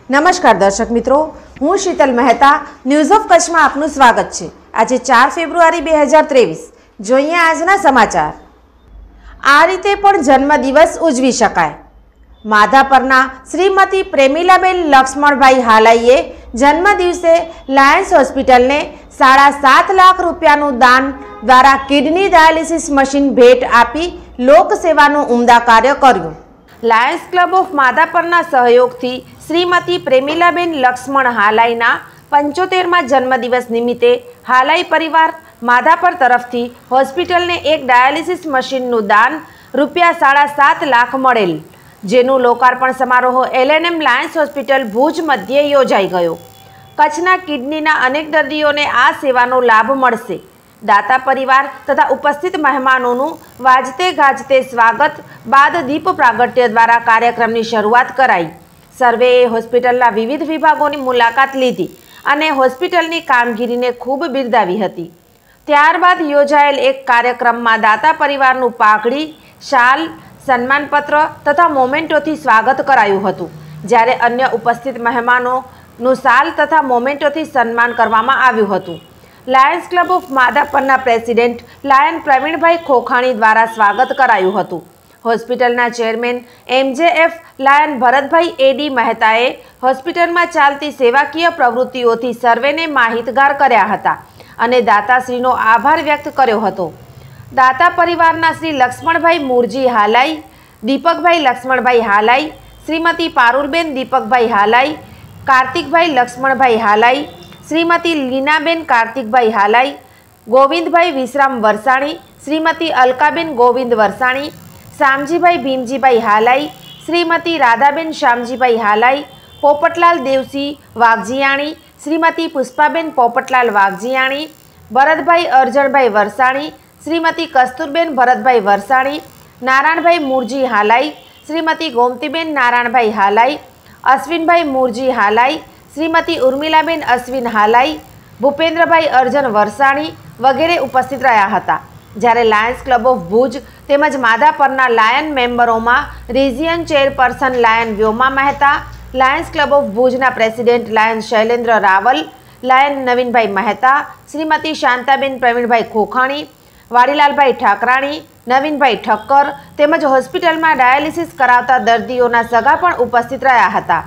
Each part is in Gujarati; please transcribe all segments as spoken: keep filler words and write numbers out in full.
नमस्कार दर्शक मित्रों, हूँ शीतल मेहता न्यूज ऑफ कच्छ में आपનું स्वागत છે। આજે ચાર ફેબ્રુઆરી બે હજાર ત્રેવીસ જોઈએ આજના સમાચાર। આ રીતે પણ જન્મદિવસ ઉજવી શકાય। માધાપરના શ્રીમતી પ્રેમીલાબેન લક્ષ્મણભાઈ હાલાઈએ જન્મદિવસે લાયન્સ હોસ્પિટલને સાડા સાત લાખ રૂપિયાનું દાન દ્વારા કિડની ડાયાલિસિસ મશીન ભેટ આપી લોકસેવાનું ઉમદા કાર્ય કર્યું। લાયન્સ ક્લબ ઓફ માધાપરના સહયોગથી श्रीमती प्रेमीलाबेन लक्ष्मण हालाईना पंचोतेरमा जन्मदिवस निमित्ते हालाई परिवार माधापर तरफथी होस्पिटल ने एक डायालिसिस मशीननु दान रूपिया साड़ा सात लाख मळेल, जेनु लोकार्पण समारोह L N M Lions hospital Bhuj मध्य योजाई गयो। कच्छना किडनीना अनेक दर्दीओने आ सेवानो लाभ मळशे। दाता परिवार तथा उपस्थित मेहमानोनु वाजते गाजते स्वागत बाद दीप प्रागट्य द्वारा कार्यक्रमनी शरूआत कराई। सर्वेए होस्पिटलना विविध विभागोनी मुलाकात लीधी अने होस्पिटलनी कामगीरीने खूब बिरदावी हती। त्यारबाद योजायेल एक कार्यक्रममां दाता परिवारनुं पाघडी, शाल, सन्मानपत्र तथा मोमेंटोथी स्वागत करायुं हतुं, ज्यारे अन्य उपस्थित मेहमानोनुं शाल तथा मोमेंटोथी सन्मान करवामां आव्युं हतुं। लायन्स क्लब ऑफ माधापરના प्रेसिडेंट लायन प्रवीणभाई खोखाणी द्वारा स्वागत करायुं हतुं। होस्पिटलना chairman MJF lion Bharatbhai AD मेहताए होस्पिटल में चालती सेवाकीय प्रवृत्तिओथी सर्वेने माहितगार कर्या हता अने दाताश्रीनो आभार व्यक्त कर्यो हतो। दाता परिवारना श्री लक्ष्मणभाई मूरजी हालाई, दीपकभाई लक्ष्मणभाई हालाई, श्रीमती पारुलबेन दीपकभाई हालाई, कार्तिकभाई लक्ष्मणभाई हालाई, श्रीमती लीनाबेन कार्तिकभाई हालाई, गोविंदभाई विश्राम वरसाणी, श्रीमती अलकाबेन गोविंद वरसाणी, शामजीभाई भीमजीभाई हालाई, श्रीमती राधाबेन श्यामजीभाई हालाई, पोपटलाल देवसी वाघजियाणी, श्रीमती पुष्पाबेन पोपटलाल वाघजियाणी, भरतभाई अर्जणभाई वरसाणी, श्रीमती कस्तूरबेन भरतभाई वरसाणी, नारायणभाई मूरजी हालाई, श्रीमती गोमतीबेन नारायणभाई हालाई, अश्विनभाई मूरजी हालाई, श्रीमती उर्मिलाबेन अश्विन हालाई, भूपेन्द्रभाई अर्जन वरसाणी वगैरे उपस्थित रह्या हता। જ્યારે લાયન્સ ક્લબ ઓફ ભુજ તેમજ માધાપરના લાયન મેમ્બરોમાં region chairperson lion Vyoma Mehta, Lions club of ભુજના president lion Shailendra Raval, lion Navinbhai Mehta, Shrimati Shantaben Pravinbhai Khokhani, Vadilalbhai Thakrani, Navinbhai Thakkar તેમજ હોસ્પિટલમાં ડાયાલિસિસ કરાવતા દર્દીઓના સગા પણ ઉપસ્થિત રહ્યા હતા।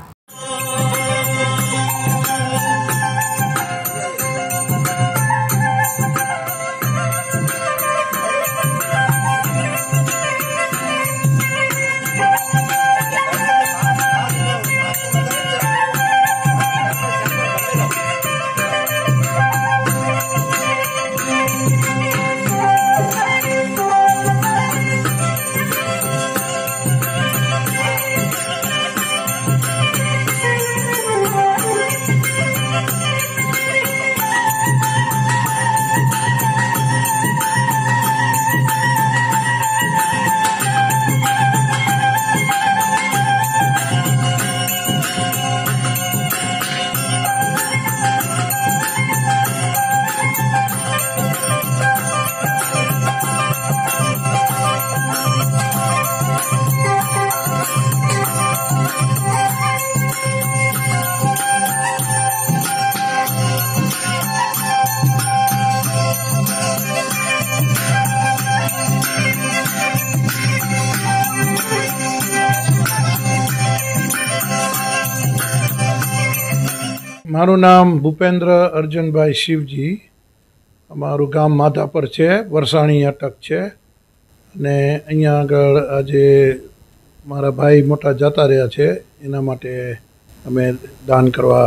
मारू नाम भूपेन्द्र अर्जुनभाई शिवजी, अमारू गाम माधापर है, वरसाणी अटक है। ने अहींया आगळ आजे मारा भाई मोटा जता रह्या छे एना माटे अमे दान करवा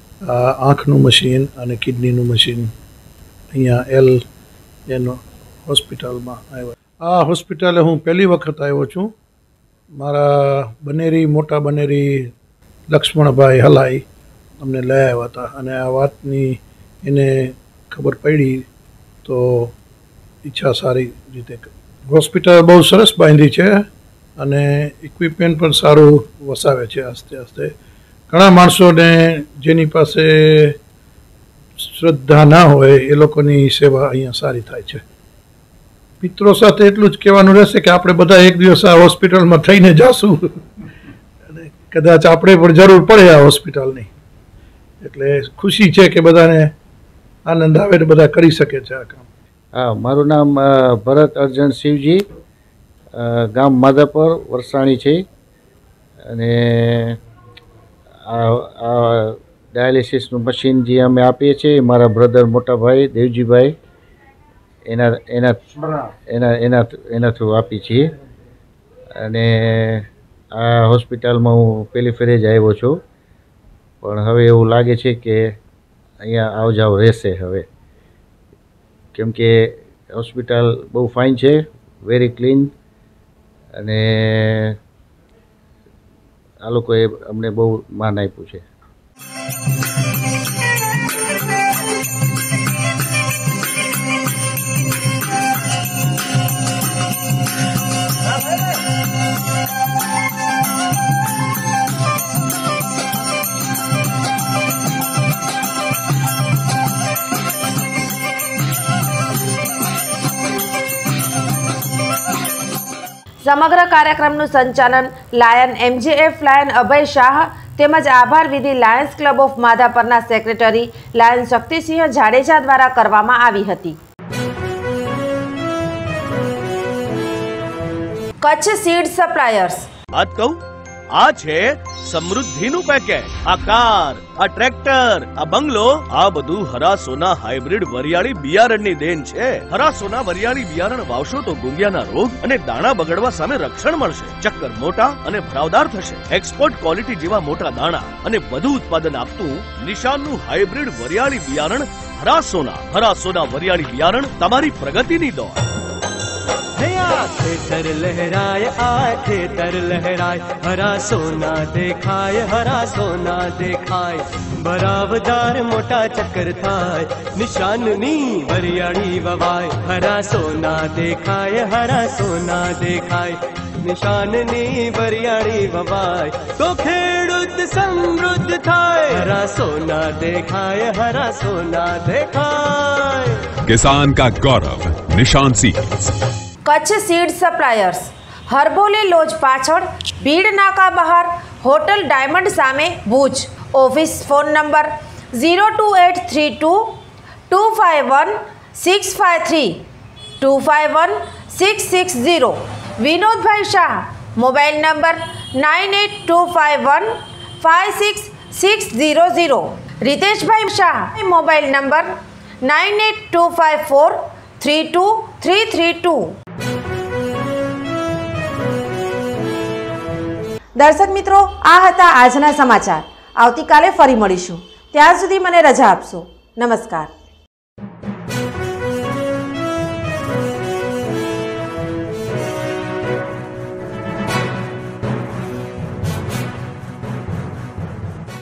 आँखनु मशीन अने किडनीनु मशीन अहींया एल एनो होस्पिटल में आव्या। आ होस्पिटले हूँ पहली वखत आव्यो छुं। मारा बनेरी मोटा बनेरी लक्ष्मणभाई हलाई अमने लई आव्या हता अने आ वातनी एने खबर पड़ी तो ઈચ્છા સારી રીતે હોસ્પિટલ બહુ સરસ બાંધી છે અને ઇક્વિપમેન્ટ પણ સારું વસાવે છે। આસ્તે આસ્તે ઘણા માણસોને જેની પાસે શ્રદ્ધા ના હોય એ લોકોની સેવા અહીંયા સારી થાય છે। મિત્રો સાથે એટલું જ કહેવાનું રહેશે કે આપણે બધા એક દિવસ આ હોસ્પિટલમાં થઈને જાશું અને કદાચ આપણે પણ જરૂર પડે આ હોસ્પિટલની. એટલે ખુશી છે કે બધાને આનંદ આવે તો બધા કરી શકે છે આ કામ. હા, મારું નામ ભરત અર્જન શિવજી, ગામ માધાપર, વરસાણી છે. અને આ આ ડાયાલિસિસનું મશીન જે અમે આપીએ છીએ મારા બ્રધર મોટા ભાઈ દેવજીભાઈ એના એના એના એના એના થ્રુ આપીએ છીએ. અને આ હોસ્પિટલમાં હું પહેલી ફેરે જ આવ્યો છું, પણ હવે એવું લાગે છે કે અહીંયા આવ જાવ રહેશે હવે, કેમ કે હોસ્પિટલ બહુ ફાઇન છે, વેરી ક્લીન. અને આ લોકોએ અમને બહુ માન આપ્યું છે. સમગ્ર કાર્યક્રમનું સંચાલન lion MJF lion Abhay Shah તેમજ આભાર વિધિ લાયન્સ ક્લબ ઓફ માધાપરના સેક્રેટરી લાયન શક્તિસિંહ જાડેજા દ્વારા કરવામાં આવી હતી. કચ્છ સીડ સપ્લાયર્સ વાત કહું, આ છે સમૃદ્ધિનું પેકેટ. આ કાર, આ ટ્રેક્ટર, આ બંગલો, આ બધું હરાસોના હાઇબ્રિડ વરિયાળી બિયારણની દેન છે. હરાસોના વરિયાળી બિયારણ વાવશો તો ગુંગિયાના રોગ અને દાણા બગડવા સામે રક્ષણ મળશે. ચક્કર મોટા અને ભરાવદાર થશે. એક્સપોર્ટ ક્વોલિટી જેવા મોટા દાણા અને વધુ ઉત્પાદન આપતું નિશાનનું હાઇબ્રિડ વરિયાળી બિયારણ હરાસોના. હરાસોના વરિયાળી બિયારણ તમારી પ્રગતિની દોડ. खेतर लहराए आए खेतर लहराए हरा सोना देखाय हरा सोना देखाय बरावदार मोटा चक्कर थाय निशाननी वरियाળી વવાય हरा सोना देखाय हरा सोना देखाય निशाननी वरियाળી વવાય તો ખેડૂત સમૃદ્ધ થાય हरा सोना देखाय हरा सोना देखाय. किसान का गौरव निशान seeds. Kutch seed suppliers Harboli lodge પાછળ ભીડ નાકા બહાર હોટલ ડાયમંડ સામે Bhuj. Office phone number zero two eight three two two five one six five three two five one six six zero. Vinodbhai Shah mobile number nine eight two five one five six six zero zero. Riteshbhai Shah mobile number nine eight two five four three two three three two. દર્શક મિત્રો, આ હતા આજના સમાચાર. આવતીકાલે ફરી મળીશું. ત્યાં સુધી મને રજા આપશો. નમસ્કાર.